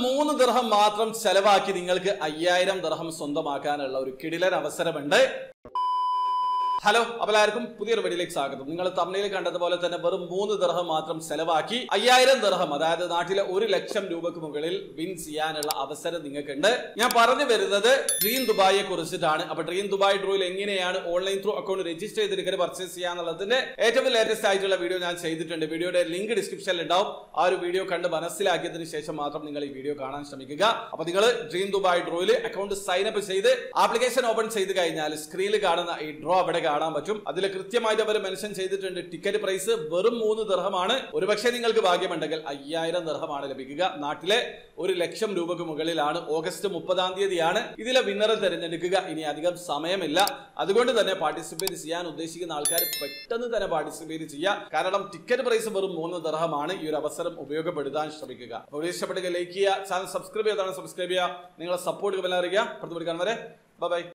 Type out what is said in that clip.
3 ദിർഹം മാത്രം ചെലവാക്കി നിങ്ങൾക്ക് 5000 ദിർഹം സ്വന്തമാക്കാനുള്ള ഒരു കിടിലൻ അവസരമുണ്ട്. ഹലോ, അപ്പോൾ എല്ലാവർക്കും പുതിയൊരു വീഡിയോയിലേക്ക് സ്വാഗതം. നിങ്ങൾ തംബ്നെയിൽ കണ്ടതുപോലെ തന്നെ വെറും 3 ദിർഹം മാത്രം ചെലവാക്കി 5000 ദിർഹം, അതായത് നാട്ടിലെ 1 ലക്ഷം രൂപക്ക് മുകളിൽ വിൻ ചെയ്യാനുള്ള അവസരം നിങ്ങൾക്കുണ്ട്. ഞാൻ പറഞ്ഞു വരുന്നത് ഡ്രീം ദുബായിയെ കുറിച്ചിട്ടാണ്. അപ്പൊ ഡ്രീം ദുബായ് ഡ്രോയിൽ എങ്ങനെയാണ് ഓൺലൈൻ ത്രൂ അക്കൗണ്ട് രജിസ്റ്റർ ചെയ്തിരിക്കുന്നത് പർച്ചേസ് ചെയ്യാന്നുള്ളതിന്റെ ഏറ്റവും ലേറ്റസ്റ്റ് ആയിട്ടുള്ള വീഡിയോ ഞാൻ ചെയ്തിട്ടുണ്ട്. വീഡിയോയുടെ ലിങ്ക് ഡിസ്ക്രിപ്ഷനിൽ ഉണ്ടാവും. ആ ഒരു വീഡിയോ കണ്ട് മനസ്സിലാക്കിയതിനു ശേഷം മാത്രം നിങ്ങൾ ഈ വീഡിയോ കാണാൻ ശ്രമിക്കുക. അപ്പൊ നിങ്ങൾ ഡ്രീം ദുബായ് ഡ്രോയിൽ അക്കൗണ്ട് സൈൻ അപ്പ് ചെയ്ത് ആപ്ലിക്കേഷൻ ഓപ്പൺ ചെയ്ത് കഴിഞ്ഞാൽ സ്ക്രീനിൽ കാണുന്ന ഈ ഡ്രോ അവിടെ കാണാൻ പറ്റും. അതിൽ കൃത്യമായിട്ട് അവർ മെൻഷൻ ചെയ്തിട്ടുണ്ട്. ടിക്കറ്റ് പ്രൈസ് വെറും 3 ദിർഹമാണ്. ഒരുപക്ഷെ നിങ്ങൾക്ക് ഭാഗ്യമുണ്ടെങ്കിൽ 5000 ദിർഹമാണ് ലഭിക്കുക. നാട്ടിലെ 1 ലക്ഷം രൂപക്ക് മുകളിലാണ്. ഓഗസ്റ്റ് 30-ാം തീയതിയാണ് ഇതിലെ വിന്നറെ തിരഞ്ഞെടുക്കുക. ഇനി അധികം സമയമില്ല. അതുകൊണ്ട് തന്നെ പാർട്ടിസിപ്പേറ്റ് ചെയ്യാൻ ഉദ്ദേശിക്കുന്ന ആൾക്കാർ പെട്ടെന്ന് തന്നെ പാർട്ടിസിപ്പേറ്റ് ചെയ്യുക. കാരണം ടിക്കറ്റ് പ്രൈസ് വെറും 3 ദിർഹമാണ്. ഈ ഒരു അവസരം ഉപയോഗപ്പെടുത്താൻ ശ്രമിക്കുക. അപ്പോൾ ഇഷ്ടപ്പെട്ടെങ്കിൽ ലൈക്ക് ചെയ്യുക, ചാനൽ സബ്സ്ക്രൈബ് ചെയ്താണ് സബ്സ്ക്രൈബ് ചെയ്യുക. നിങ്ങളെ സപ്പോർട്ട് അറിയിക്കുക. അടുത്ത വീഡിയോ കാണും വരെ ബൈ.